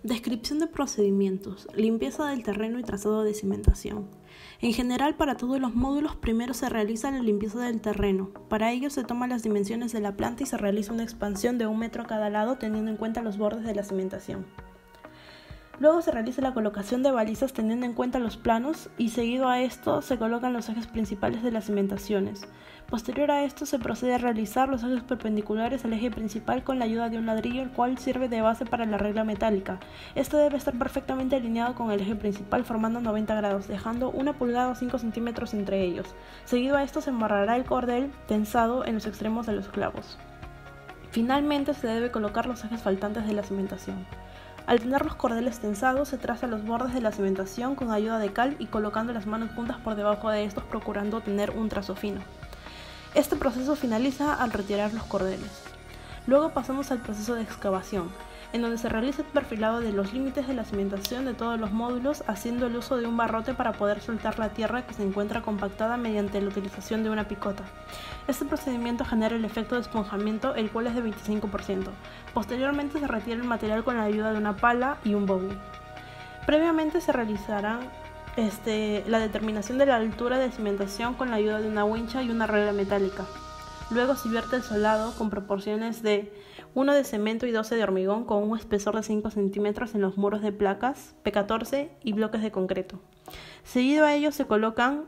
Descripción de procedimientos, limpieza del terreno y trazado de cimentación. En general, para todos los módulos, primero se realiza la limpieza del terreno. Para ello se toman las dimensiones de la planta y se realiza una expansión de 1 metro a cada lado teniendo en cuenta los bordes de la cimentación. Luego se realiza la colocación de balizas teniendo en cuenta los planos y seguido a esto se colocan los ejes principales de las cimentaciones. Posterior a esto se procede a realizar los ejes perpendiculares al eje principal con la ayuda de un ladrillo el cual sirve de base para la regla metálica. Este debe estar perfectamente alineado con el eje principal formando 90 grados, dejando 1 pulgada o 5 centímetros entre ellos. Seguido a esto se amarrará el cordel tensado en los extremos de los clavos. Finalmente se debe colocar los ejes faltantes de la cimentación. Al tener los cordeles tensados, se traza los bordes de la cimentación con ayuda de cal y colocando las manos juntas por debajo de estos procurando tener un trazo fino. Este proceso finaliza al retirar los cordeles. Luego pasamos al proceso de excavación, en donde se realiza el perfilado de los límites de la cimentación de todos los módulos, haciendo el uso de un barrote para poder soltar la tierra que se encuentra compactada mediante la utilización de una picota. Este procedimiento genera el efecto de esponjamiento, el cual es de 25%. Posteriormente se retira el material con la ayuda de una pala y un bowie. Previamente se realizará la determinación de la altura de cimentación con la ayuda de una wincha y una regla metálica. Luego se vierte el solado con proporciones de 1 de cemento y 12 de hormigón con un espesor de 5 centímetros en los muros de placas P14 y bloques de concreto. Seguido a ello se colocan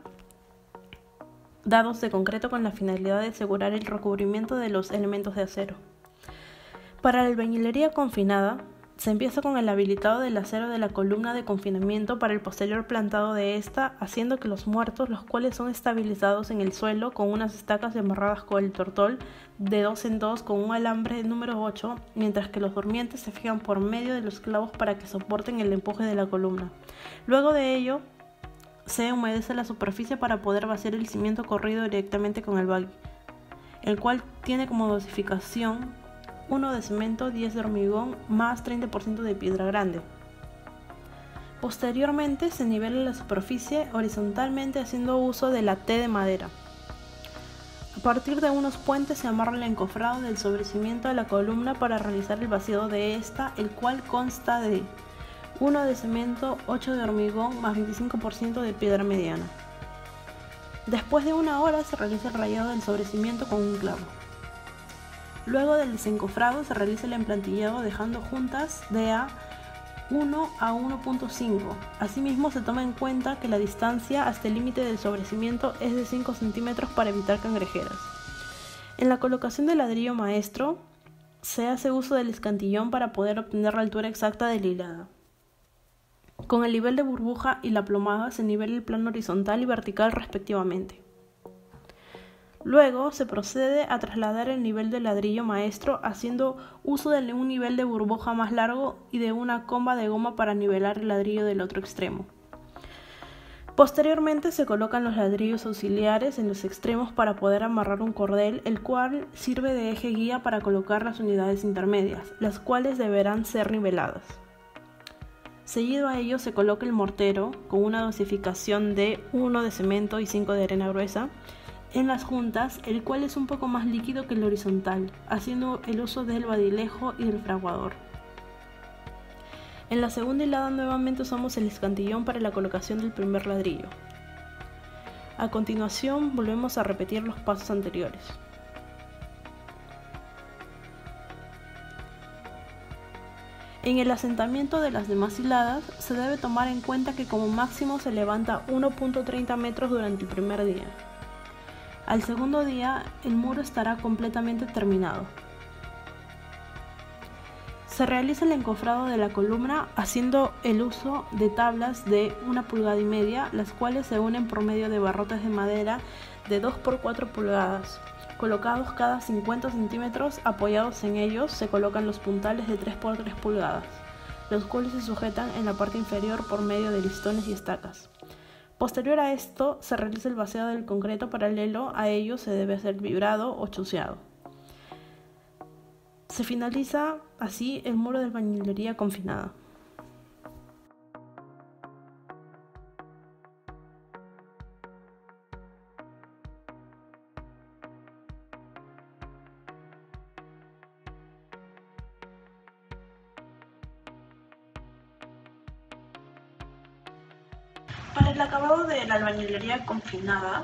dados de concreto con la finalidad de asegurar el recubrimiento de los elementos de acero. Para la albañilería confinada, se empieza con el habilitado del acero de la columna de confinamiento para el posterior plantado de esta, haciendo que los muertos, los cuales son estabilizados en el suelo con unas estacas amarradas con el tortol de 2 en 2 con un alambre número 8, mientras que los durmientes se fijan por medio de los clavos para que soporten el empuje de la columna. Luego de ello, se humedece la superficie para poder vaciar el cimiento corrido directamente con el bagui, el cual tiene como dosificación 1 de cemento, 10 de hormigón, más 30% de piedra grande. Posteriormente se nivela la superficie horizontalmente haciendo uso de la T de madera. A partir de unos puentes se amarra el encofrado del sobrecimiento a la columna para realizar el vaciado de esta, el cual consta de 1 de cemento, 8 de hormigón, más 25% de piedra mediana. Después de 1 hora se realiza el rayado del sobrecimiento con un clavo. Luego del desencofrado se realiza el emplantillado dejando juntas de A1 a 1.5. Asimismo se toma en cuenta que la distancia hasta el límite del sobrecimiento es de 5 centímetros para evitar cangrejeras. En la colocación del ladrillo maestro se hace uso del escantillón para poder obtener la altura exacta de la hilada. Con el nivel de burbuja y la plomada se nivela el plano horizontal y vertical respectivamente. Luego se procede a trasladar el nivel del ladrillo maestro haciendo uso de un nivel de burbuja más largo y de una comba de goma para nivelar el ladrillo del otro extremo. Posteriormente se colocan los ladrillos auxiliares en los extremos para poder amarrar un cordel, el cual sirve de eje guía para colocar las unidades intermedias, las cuales deberán ser niveladas. Seguido a ello se coloca el mortero con una dosificación de 1 de cemento y 5 de arena gruesa en las juntas, el cual es un poco más líquido que el horizontal, haciendo el uso del badilejo y del fraguador. En la segunda hilada nuevamente usamos el escantillón para la colocación del primer ladrillo. A continuación volvemos a repetir los pasos anteriores. En el asentamiento de las demás hiladas se debe tomar en cuenta que como máximo se levanta 1.30 metros durante el primer día. Al segundo día, el muro estará completamente terminado. Se realiza el encofrado de la columna haciendo el uso de tablas de 1,5 pulgadas, las cuales se unen por medio de barrotes de madera de 2 por 4 pulgadas. Colocados cada 50 centímetros, apoyados en ellos, se colocan los puntales de 3 por 3 pulgadas, los cuales se sujetan en la parte inferior por medio de listones y estacas. Posterior a esto, se realiza el vaciado del concreto. Paralelo a ello se debe hacer vibrado o chuceado. Se finaliza así el muro de albañilería confinada. Para el acabado de la albañilería confinada,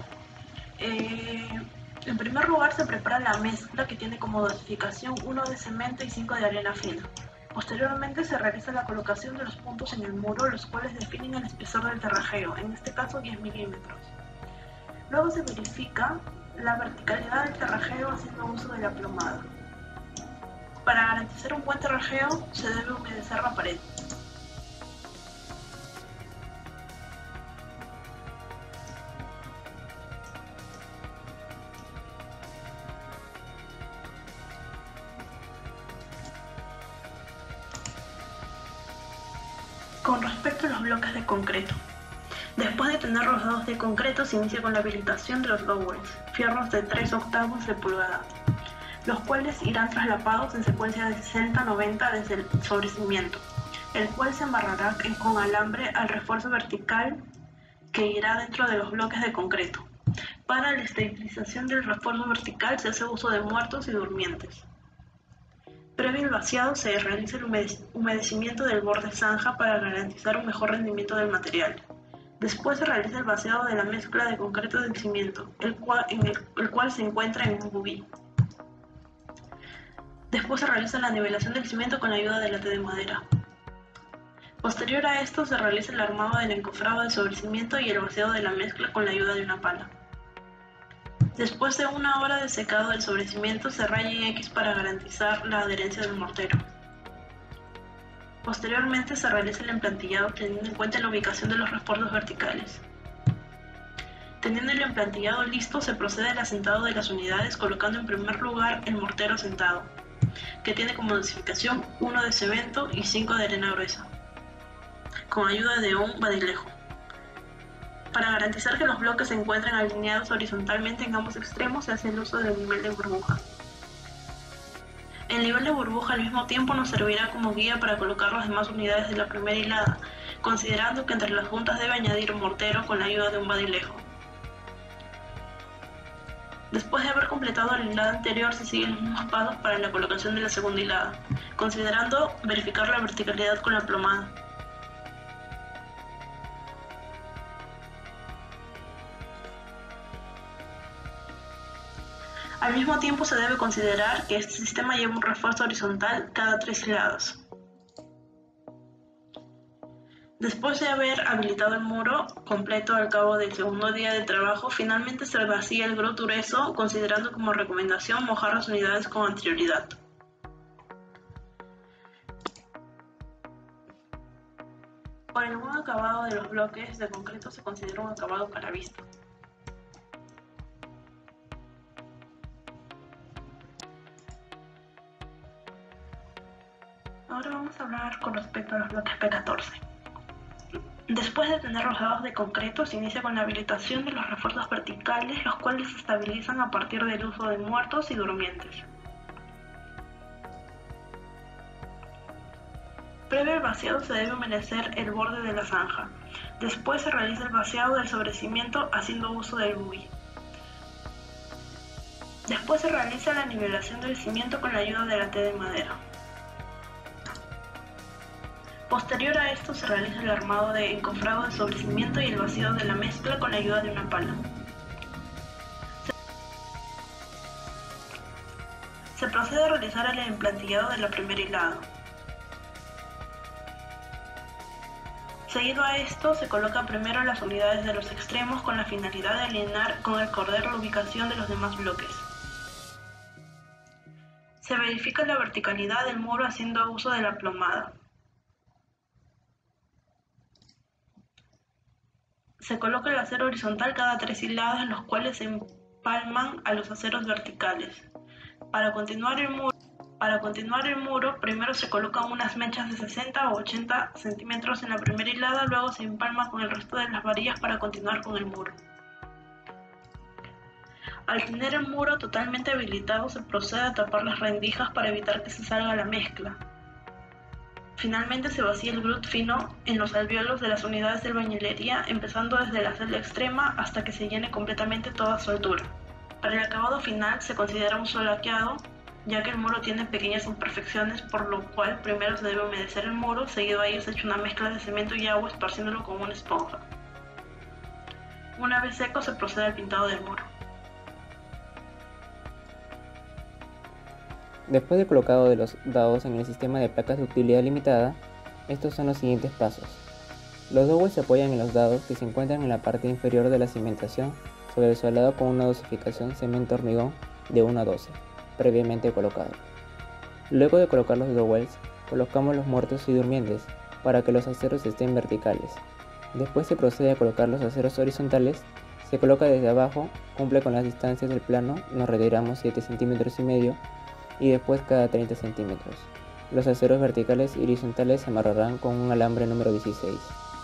en primer lugar se prepara la mezcla que tiene como dosificación 1 de cemento y 5 de arena fina. Posteriormente se realiza la colocación de los puntos en el muro, los cuales definen el espesor del terrajeo, en este caso 10 milímetros. Luego se verifica la verticalidad del terrajeo haciendo uso de la plomada. Para garantizar un buen terrajeo se debe humedecer la pared. Con respecto a los bloques de concreto. Después de tener los dados de concreto, se inicia con la habilitación de los lowers, fierros de 3/8 de pulgada, los cuales irán traslapados en secuencia de 60-90 desde el sobrecimiento, el cual se amarrará con alambre al refuerzo vertical que irá dentro de los bloques de concreto. Para la estabilización del refuerzo vertical se hace uso de muertos y durmientes. Previo al vaciado se realiza el humedecimiento del borde zanja para garantizar un mejor rendimiento del material. Después se realiza el vaciado de la mezcla de concreto del cimiento, el cual se encuentra en un buggy. Después se realiza la nivelación del cimiento con la ayuda de la T de madera. Posterior a esto se realiza el armado del encofrado de sobrecimiento y el vaciado de la mezcla con la ayuda de una pala. Después de 1 hora de secado del sobrecimiento se raya en X para garantizar la adherencia del mortero. Posteriormente se realiza el emplantillado teniendo en cuenta la ubicación de los refuerzos verticales. Teniendo el emplantillado listo, se procede al asentado de las unidades colocando en primer lugar el mortero asentado, que tiene como dosificación 1 de cemento y 5 de arena gruesa, con ayuda de un badilejo. Para garantizar que los bloques se encuentren alineados horizontalmente en ambos extremos, se hace el uso del nivel de burbuja. El nivel de burbuja al mismo tiempo nos servirá como guía para colocar las demás unidades de la primera hilada, considerando que entre las juntas debe añadir un mortero con la ayuda de un badilejo. Después de haber completado la hilada anterior, se siguen los mismos pasos para la colocación de la segunda hilada, considerando verificar la verticalidad con la plomada. Al mismo tiempo se debe considerar que este sistema lleva un refuerzo horizontal cada 3 hiladas. Después de haber habilitado el muro completo al cabo del segundo día de trabajo, finalmente se vacía el grout grueso, considerando como recomendación mojar las unidades con anterioridad. Por el buen acabado de los bloques de concreto se considera un acabado para vista. Ahora vamos a hablar con respecto a los bloques P14. Después de tener los dados de concreto, se inicia con la habilitación de los refuerzos verticales, los cuales se estabilizan a partir del uso de muertos y durmientes. Previo al vaciado se debe humedecer el borde de la zanja. Después se realiza el vaciado del sobrecimiento haciendo uso del buggy. Después se realiza la nivelación del cimiento con la ayuda de la T de madera. Posterior a esto se realiza el armado de encofrado de sobrecimiento y el vaciado de la mezcla con la ayuda de una pala. Se procede a realizar el emplantillado de la primera hilada. Seguido a esto, se coloca primero las unidades de los extremos con la finalidad de alinear con el cordero la ubicación de los demás bloques. Se verifica la verticalidad del muro haciendo uso de la plomada. Se coloca el acero horizontal cada 3 hiladas, los cuales se empalman a los aceros verticales. Para continuar el muro, primero se colocan unas mechas de 60 o 80 centímetros en la primera hilada, luego se empalma con el resto de las varillas para continuar con el muro. Al tener el muro totalmente habilitado, se procede a tapar las rendijas para evitar que se salga la mezcla. Finalmente se vacía el grout fino en los alvéolos de las unidades de albañilería, empezando desde la celda extrema hasta que se llene completamente toda su altura. Para el acabado final se considera un solaqueado, ya que el muro tiene pequeñas imperfecciones, por lo cual primero se debe humedecer el muro, seguido a ello se echa una mezcla de cemento y agua esparciéndolo con una esponja. Una vez seco se procede al pintado del muro. Después del colocado de los dados en el sistema de placas de utilidad limitada, estos son los siguientes pasos. Los dowels se apoyan en los dados que se encuentran en la parte inferior de la cimentación sobre el solado con una dosificación cemento-hormigón de 1 a 12, previamente colocado. Luego de colocar los dowels, colocamos los muertos y durmientes para que los aceros estén verticales. Después se procede a colocar los aceros horizontales, se coloca desde abajo, cumple con las distancias del plano, nos retiramos 7 centímetros y medio y después cada 30 centímetros. Los aceros verticales y horizontales se amarrarán con un alambre número 16.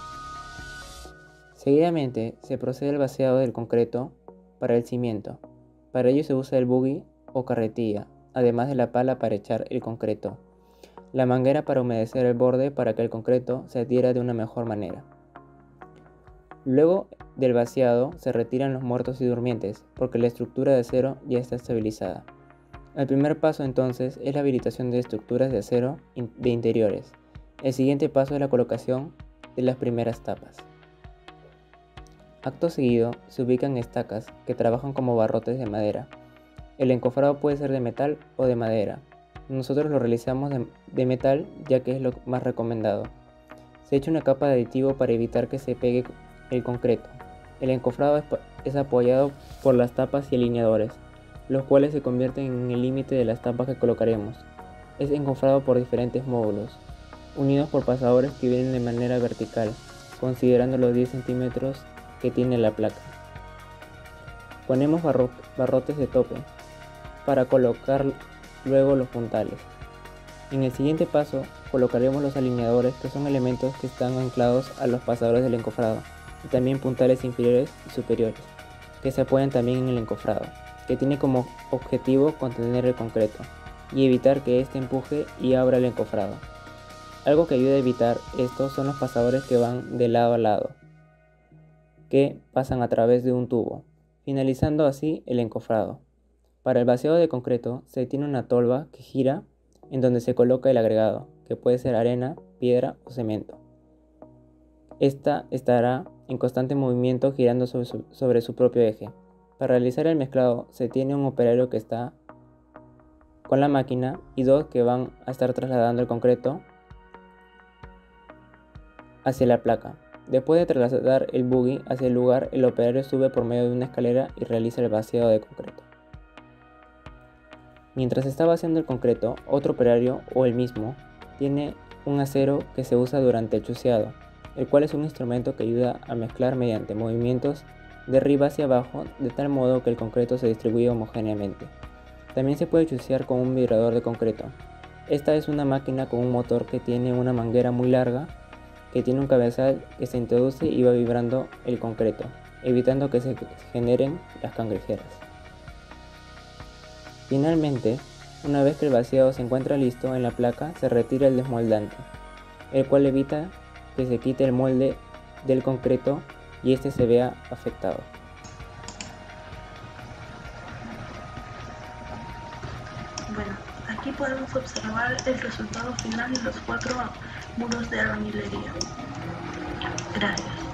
Seguidamente se procede al vaciado del concreto para el cimiento. Para ello se usa el buggy o carretilla, además de la pala para echar el concreto, la manguera para humedecer el borde para que el concreto se adhiera de una mejor manera. Luego del vaciado se retiran los muertos y durmientes porque la estructura de acero ya está estabilizada. El primer paso entonces es la habilitación de estructuras de acero de interiores. El siguiente paso es la colocación de las primeras tapas. Acto seguido se ubican estacas que trabajan como barrotes de madera. El encofrado puede ser de metal o de madera. Nosotros lo realizamos de metal ya que es lo más recomendado. Se echa una capa de aditivo para evitar que se pegue el concreto. El encofrado es apoyado por las tapas y alineadores, los cuales se convierten en el límite de las tapas que colocaremos. Es encofrado por diferentes módulos, unidos por pasadores que vienen de manera vertical, considerando los 10 centímetros que tiene la placa. Ponemos barrotes de tope para colocar luego los puntales. En el siguiente paso colocaremos los alineadores, que son elementos que están anclados a los pasadores del encofrado, y también puntales inferiores y superiores, que se apoyan también en el encofrado, que tiene como objetivo contener el concreto y evitar que éste empuje y abra el encofrado. Algo que ayuda a evitar esto son los pasadores que van de lado a lado, que pasan a través de un tubo, finalizando así el encofrado. Para el vaciado de concreto se tiene una tolva que gira en donde se coloca el agregado, que puede ser arena, piedra o cemento. Esta estará en constante movimiento girando sobre su propio eje. Para realizar el mezclado se tiene un operario que está con la máquina y dos que van a estar trasladando el concreto hacia la placa. Después de trasladar el buggy hacia el lugar, el operario sube por medio de una escalera y realiza el vaciado de concreto. Mientras está vaciando el concreto, otro operario o el mismo tiene un acero que se usa durante el chuceado, el cual es un instrumento que ayuda a mezclar mediante movimientos de arriba hacia abajo de tal modo que el concreto se distribuye homogéneamente. También se puede chucear con un vibrador de concreto. Esta es una máquina con un motor que tiene una manguera muy larga que tiene un cabezal que se introduce y va vibrando el concreto, evitando que se generen las cangrejeras. Finalmente, una vez que el vaciado se encuentra listo en la placa, se retira el desmoldante, el cual evita que se quite el molde del concreto y este se vea afectado. Bueno, aquí podemos observar el resultado final de los 4 muros de albañilería. Gracias.